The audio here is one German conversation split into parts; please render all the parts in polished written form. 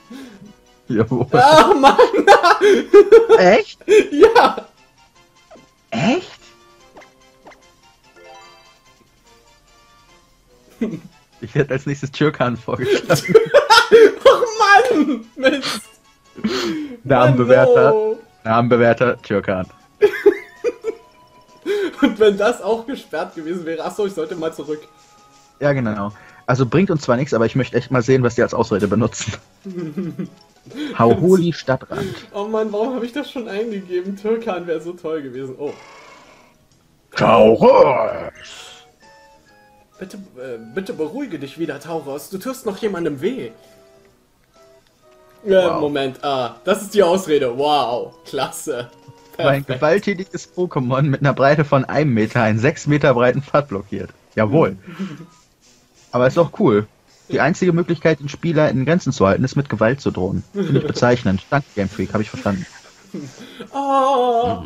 Jawohl. Ah, Mann! Echt? Ja! Echt? Ich hätte als nächstes Türkan vorgeschlagen. Och Mann! Mist! Namenbewerter. no. Namenbewerter Türkan. Und wenn das auch gesperrt gewesen wäre, achso, ich sollte mal zurück. Ja, genau. Also bringt uns zwar nichts, aber ich möchte echt mal sehen, was die als Ausrede benutzen. Hauholi Stadtrand. Oh Mann, warum habe ich das schon eingegeben? Türkan wäre so toll gewesen. Oh. Taurus! Bitte beruhige dich wieder, Taurus. Du tust noch jemandem weh. Wow. Moment, das ist die Ausrede. Wow, klasse. Ein gewalttätiges Pokémon mit einer Breite von 1 Meter einen 6 Meter breiten Pfad blockiert. Jawohl. Aber ist auch cool. Die einzige Möglichkeit, den Spieler in Grenzen zu halten, ist mit Gewalt zu drohen. Finde ich bezeichnend. Danke, Game Freak, habe ich verstanden. Oh.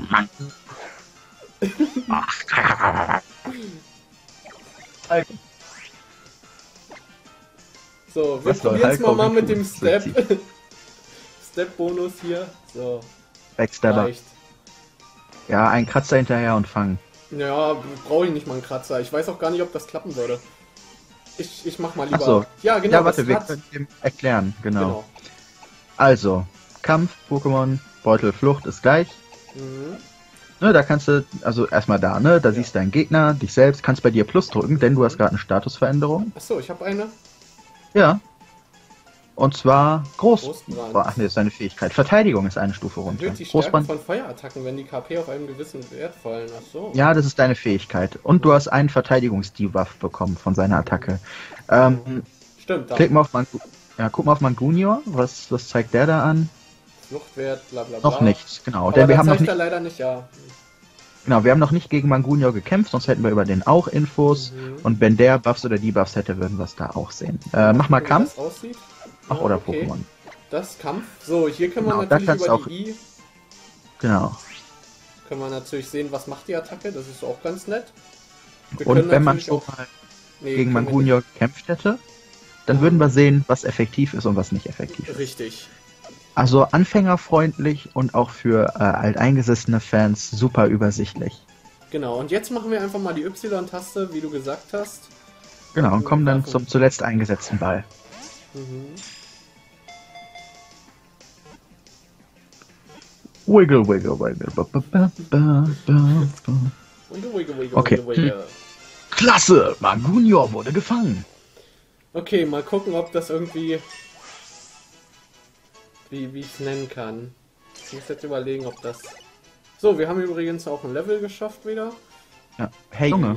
So, wir probieren es mal mit dem Step-Bonus hier. So, Backstabber. reicht. Ja, ein Kratzer hinterher und fangen. Ja, brauche ich nicht mal einen Kratzer. Ich weiß auch gar nicht, ob das klappen würde. Ich mach mal lieber... Ach so. Ja, genau. Ja, warte, das wir hat- können dem erklären. Genau. Also, Kampf, Pokémon, Beutel, Flucht ist gleich. Mhm. Ne, da kannst du, also erstmal da, ne, da siehst du deinen Gegner, dich selbst, kannst bei dir Plus drücken, denn du hast gerade eine Statusveränderung. Achso, ich habe eine. Ja. Und zwar Großbrand. Ach nee, das ist eine Fähigkeit. Verteidigung ist eine Stufe runter. Erhöht die Stärke Großbrand. von Feuerattacken, wenn die KP auf einen gewissen Wert fallen. Achso. Ja, das ist deine Fähigkeit. Und du hast einen Verteidigungsdebuff bekommen von seiner Attacke. Stimmt, da. Klick mal auf guck mal auf Mangunior. Was zeigt der da an? Fluchtwert, bla bla bla. Noch nichts, genau. Aber Denn wir das haben noch zeigt nicht, er leider nicht, ja. genau, wir haben noch nicht gegen Mangunior gekämpft, sonst hätten wir über den auch Infos. Mhm. Und wenn der Buffs oder Debuffs hätte, würden wir es da auch sehen. Mach mal Wie Kampf. das aussieht. Ach, oder okay. Pokémon. Das Kampf. So, hier können wir Genau, da natürlich kannst über du auch- die I Genau. können wir natürlich sehen, was macht die Attacke. Das ist auch ganz nett. Wir Und können wenn man natürlich schon auch- mal Nee, gegen können wir Mangunior gekämpft hätte, dann würden wir sehen, was effektiv ist und was nicht effektiv nicht. ist. Richtig. Also anfängerfreundlich und auch für alteingesessene Fans super übersichtlich. Genau, und jetzt machen wir einfach mal die Y-Taste, wie du gesagt hast. Genau, und kommen dann zum zuletzt eingesetzten Ball. Mhm. Wiggle, wiggle, wiggle. Ba, ba, ba, ba, ba. Wiggle, wiggle, wiggle, Okay. wiggle, wiggle. Klasse! Mangunior wurde gefangen. Okay, mal gucken, ob das irgendwie... Wie ich es nennen kann. Ich muss jetzt überlegen, ob das... So, wir haben übrigens auch ein Level geschafft wieder. Ja. Hey Junge,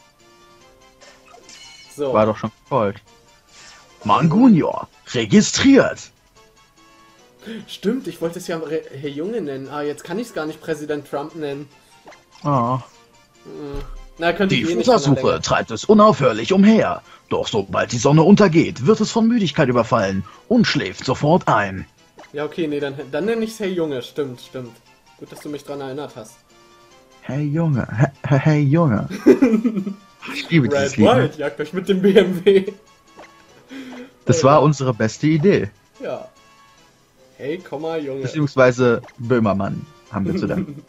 So. war doch schon gefolgt. Mangunior, registriert! Stimmt, ich wollte es ja Herr Junge nennen. Ah, jetzt kann ich es gar nicht Präsident Trump nennen. Oh. Na, könnte Die ich eh nicht Futtersuche länger. treibt es unaufhörlich umher. Doch sobald die Sonne untergeht, wird es von Müdigkeit überfallen und schläft sofort ein. Ja, okay, nee, dann nenne ich es Herr Junge. Stimmt, stimmt. Gut, dass du mich dran erinnert hast. Hey Junge, hey Junge. Ich liebe dieses Red Lied. White, jagt euch mit dem BMW. Das war unsere beste Idee. Ja. Hey, Komma, Junge. Beziehungsweise Böhmermann haben wir zu danken.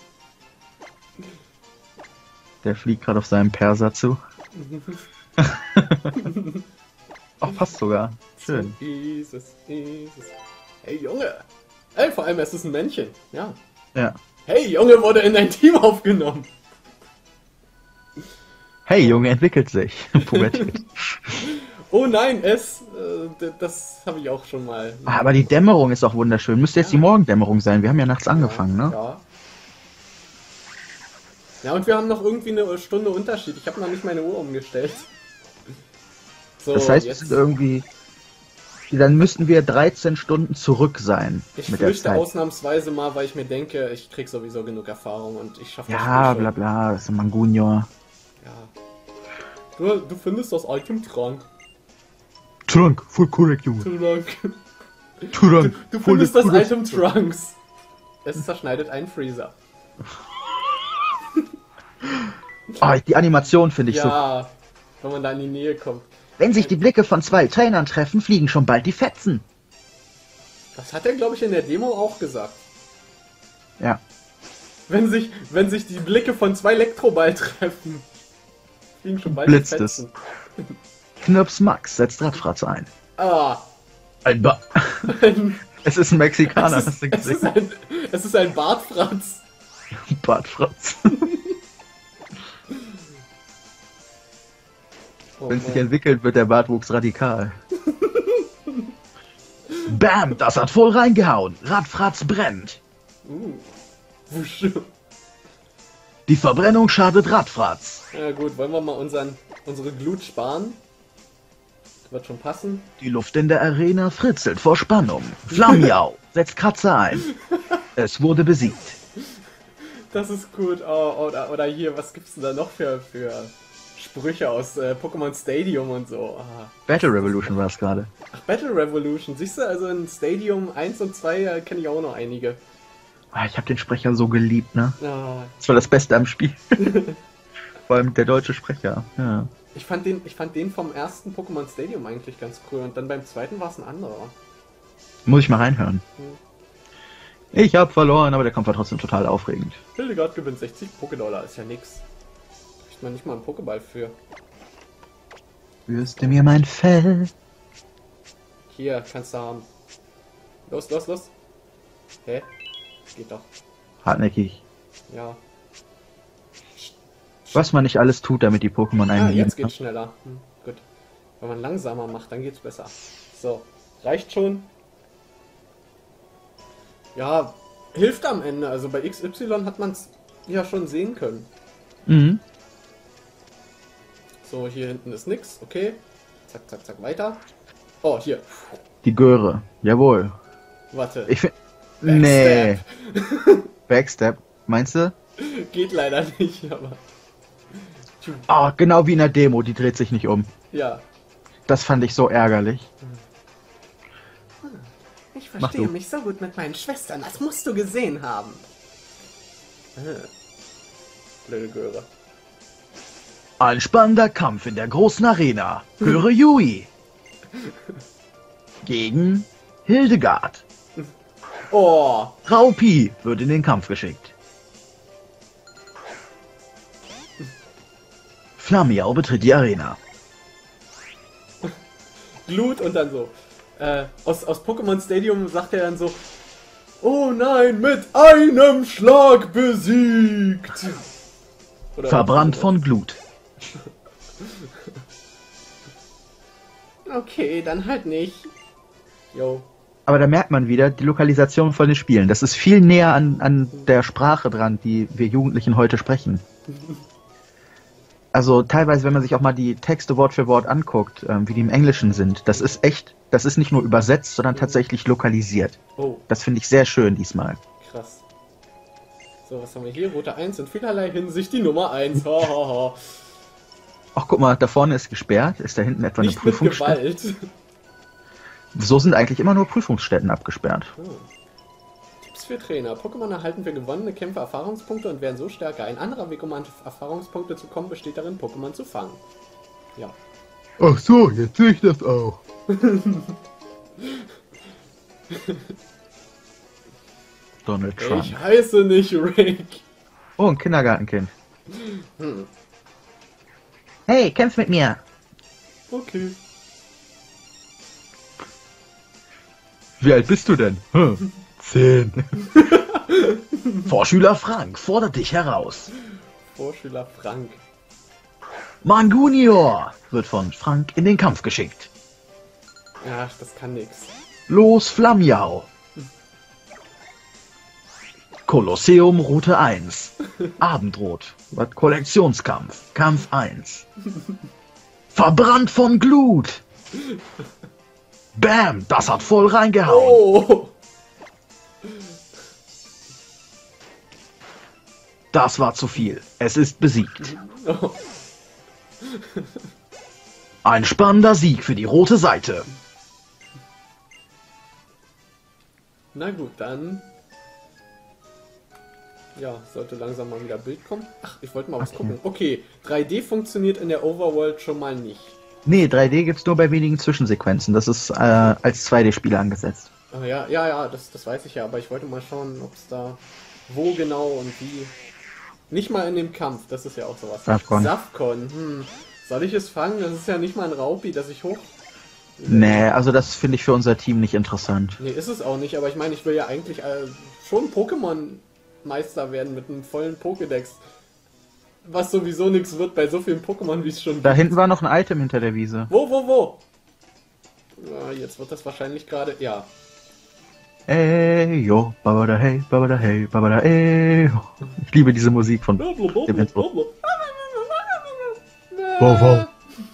Der fliegt gerade auf seinem Perser zu. Ach, passt sogar. Schön. So ist es. Hey, Junge. Ey, vor allem, es ist ein Männchen. Ja. Ja. Hey, Junge wurde in dein Team aufgenommen. Hey, Junge entwickelt sich. Pubertät. Oh nein, das habe ich auch schon mal. Aber die Dämmerung ist auch wunderschön. Müsste jetzt die Morgendämmerung sein. Wir haben ja nachts angefangen, ne? Ja. Ja, und wir haben noch irgendwie eine Stunde Unterschied. Ich habe noch nicht meine Uhr umgestellt. So, Das heißt, wir jetzt, sind irgendwie... Dann müssten wir 13 Stunden zurück sein ich mit der flüchte Zeit. ausnahmsweise mal, weil ich mir denke, ich krieg sowieso genug Erfahrung und ich schaffe das Ja, Spiel bla schon. bla, das ist ein Mangunior. Ja. Du findest das Item Trank. Trunk, voll korrekt, Junge. Trunk. Trunk, Du findest das Item Trunks. Es zerschneidet einen Freezer. Ah, die Animation finde ich so. Ja, wenn man da in die Nähe kommt. Wenn sich die Blicke von zwei Trainern treffen, fliegen schon bald die Fetzen. Das hat er, glaube ich, in der Demo auch gesagt. Ja. Wenn sich die Blicke von 2 Elektroball treffen, fliegen schon bald Blitzt die es. Fetzen. Knirps Max setzt Radfratz ein. Ah. Ein ba Es ist ein Mexikaner, hast du gesehen? Es ist ein Bartfratz. Bartfratz. Oh, Wenn es sich Mann. entwickelt, wird der Bartwuchs radikal. Bam, das hat voll reingehauen. Radfratz brennt. Wusch. Die Verbrennung schadet Radfratz. Ja gut, wollen wir mal unsere Glut sparen? Das wird schon passen. Die Luft in der Arena fritzelt vor Spannung. Flammiau setzt Kratzer ein. Es wurde besiegt. Das ist gut. Oh, oder hier, was gibt's denn da noch für Sprüche aus Pokémon Stadium und so? Ah. Battle Revolution war es gerade. Ach, Battle Revolution. Siehst du, also in Stadium 1 und 2 kenne ich auch noch einige. Ah, ich habe den Sprecher so geliebt, ne? Ah. Das war das Beste am Spiel. Vor allem der deutsche Sprecher. Ja. Ich fand den vom ersten Pokémon Stadium eigentlich ganz cool und dann beim zweiten war es ein anderer. Muss ich mal reinhören. Ich habe verloren, aber der Kampf war trotzdem total aufregend. Hildegard gewinnt 60 Pokédollar, ist ja nix. Kriegt man nicht mal einen Pokéball für. Wirst du mir mein Fell? Hier, kannst du haben. Los, los, los. Hä? Geht doch. Hartnäckig. Ja. Was man nicht alles tut, damit die Pokémon einen Ah, lieben. jetzt geht's schneller. Gut. Wenn man langsamer macht, dann geht's besser. So. Reicht schon. Ja, hilft am Ende. Also bei XY hat man es ja schon sehen können. Mhm. So, hier hinten ist nix. Okay. Zack, zack, zack, weiter. Oh, hier. Die Göre. Jawohl. Warte. Ich finde. Nee. Backstab. Meinst du? Geht leider nicht, aber... Oh, genau wie in der Demo, die dreht sich nicht um. Ja. Das fand ich so ärgerlich. Ich Mach verstehe du. mich so gut mit meinen Schwestern. Das musst du gesehen haben. Blöde Göre. Ein spannender Kampf in der großen Arena. Göre Yui. Gegen Hildegard. Oh. Raupi wird in den Kampf geschickt. Flammiau betritt die Arena. Glut und dann so. Aus Pokémon Stadium sagt er dann so: Oh nein, mit einem Schlag besiegt! Oder Verbrannt von Glut. Okay, dann halt nicht. Jo. Aber da merkt man wieder die Lokalisation von den Spielen. Das ist viel näher an der Sprache dran, die wir Jugendlichen heute sprechen. Also teilweise, wenn man sich auch mal die Texte Wort für Wort anguckt, wie die im Englischen sind, das ist echt, das ist nicht nur übersetzt, sondern tatsächlich lokalisiert. Oh, Das finde ich sehr schön diesmal. krass. So, was haben wir hier? Rote 1 in vielerlei Hinsicht die Nummer 1. Hahaha. Ach, guck mal, da vorne ist gesperrt. Ist da hinten etwa eine Nicht mit Prüfungsstätte? Gewalt. So sind eigentlich immer nur Prüfungsstätten abgesperrt. Oh. Tipps für Trainer. Pokémon erhalten für gewonnene Kämpfe Erfahrungspunkte und werden so stärker. Ein anderer Weg, um an Erfahrungspunkte zu kommen, besteht darin, Pokémon zu fangen. Ja. Ach so, jetzt sehe ich das auch. Donald Trump. Ich heiße nicht Rick. Oh, ein Kindergartenkind. Hey, kämpf mit mir. Okay. Wie alt bist du denn? 10. Vorschüler Frank fordert dich heraus. Vorschüler Frank. Mangunior wird von Frank in den Kampf geschickt. Ach, das kann nix. Los Flammiau. Kolosseum Route 1. Abendrot. Was Kollektionskampf. Kampf 1. Verbrannt von Glut. Bam, das hat voll reingehauen. Oh! Das war zu viel. Es ist besiegt. Oh. Ein spannender Sieg für die rote Seite. Na gut, dann... Ja, sollte langsam mal wieder Bild kommen. Ach, ich wollte mal was gucken. Okay, 3D funktioniert in der Overworld schon mal nicht. Nee, 3D gibt's nur bei wenigen Zwischensequenzen. Das ist als 2D-Spiel angesetzt. Ja, das weiß ich ja, aber ich wollte mal schauen, ob es da wo genau und wie. Nicht mal in dem Kampf, das ist ja auch sowas. Safcon, Soll ich es fangen? Das ist ja nicht mal ein Raupi, das ich hoch... Nee, also das finde ich für unser Team nicht interessant. Nee, ist es auch nicht, aber ich meine, ich will ja eigentlich schon Pokémon-Meister werden mit einem vollen Pokédex. Was sowieso nichts wird bei so vielen Pokémon, wie es schon Da hinten war noch ein Item hinter der Wiese. Wo? Ja, jetzt wird das wahrscheinlich gerade... Ja. Ey, yo, babada hey, babada hey, babada ey. Ich liebe diese Musik von dem Intro. Wow.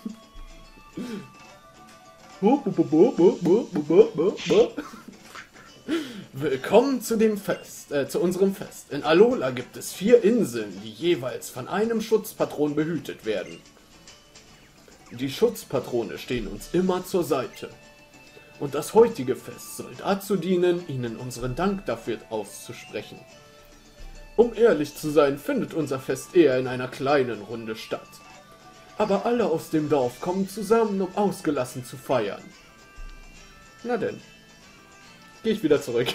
Willkommen zu dem Fest, zu unserem Fest. In Alola gibt es 4 Inseln, die jeweils von einem Schutzpatron behütet werden. Die Schutzpatrone stehen uns immer zur Seite. Und das heutige Fest soll dazu dienen, ihnen unseren Dank dafür auszusprechen. Um ehrlich zu sein, findet unser Fest eher in einer kleinen Runde statt. Aber alle aus dem Dorf kommen zusammen, um ausgelassen zu feiern. Na denn. Geh ich wieder zurück.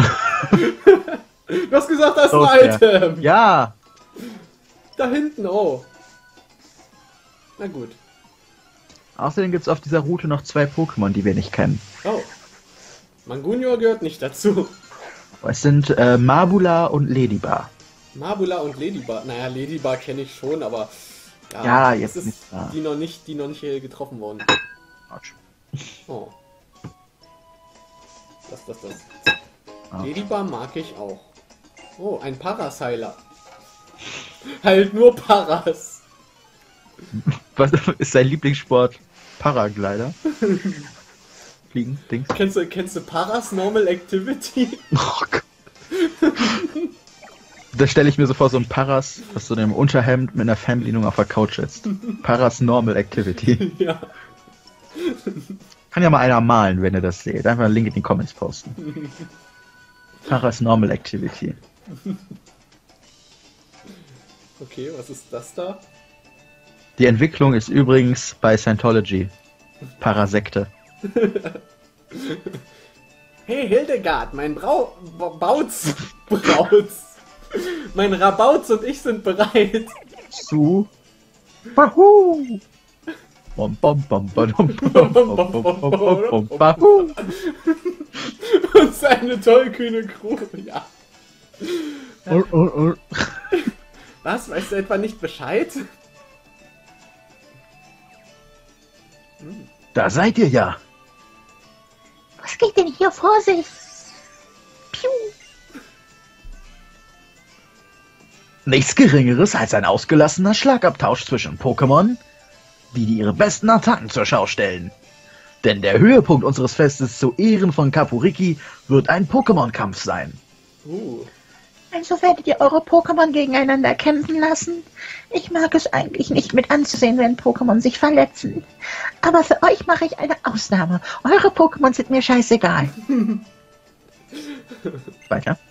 Du hast gesagt, das ist ein Item! Ja! Da hinten, oh. Na gut. Außerdem gibt es auf dieser Route noch 2 Pokémon, die wir nicht kennen. Oh. Mangunior gehört nicht dazu. Es sind Marbula und Ladybar. Marbula und Ladybar. Naja, Ladybar kenne ich schon, aber... Ja, jetzt ist nicht da. die noch nicht getroffen worden. Autsch. Oh. Das. Ah. Ladybar mag ich auch. Oh, ein Paraseiler. Halt nur Paras. Was ist sein Lieblingssport? Paraglider? Fliegen, Dings. Kennst du Paras Normal Activity? Oh Gott. Da stelle ich mir so vor, so ein Paras, was so in einem Unterhemd mit einer Fernbedienung auf der Couch sitzt. Paras Normal Activity. Ja. Kann ja mal einer malen, wenn ihr das seht. Einfach einen Link in die Comments posten. Paras Normal Activity. Okay, was ist das da? Die Entwicklung ist übrigens bei Scientology. Parasekte. Hey Hildegard, mein Bautz. Mein Rabauz und ich sind bereit. Zu. Wahoo! Bom, bom, bom, bom, bom, bom, bom, bom, bom, Wahoo! Und seine tollkühne Crew, ja. Was? Weißt du etwa nicht Bescheid? Da seid ihr ja. Was geht denn hier vor sich? Piu. Nichts Geringeres als ein ausgelassener Schlagabtausch zwischen Pokémon, die ihre besten Attacken zur Schau stellen. Denn der Höhepunkt unseres Festes zu Ehren von Kapuriki wird ein Pokémon-Kampf sein. Also werdet ihr eure Pokémon gegeneinander kämpfen lassen? Ich mag es eigentlich nicht mit anzusehen, wenn Pokémon sich verletzen. Aber für euch mache ich eine Ausnahme. Eure Pokémon sind mir scheißegal. Weiter.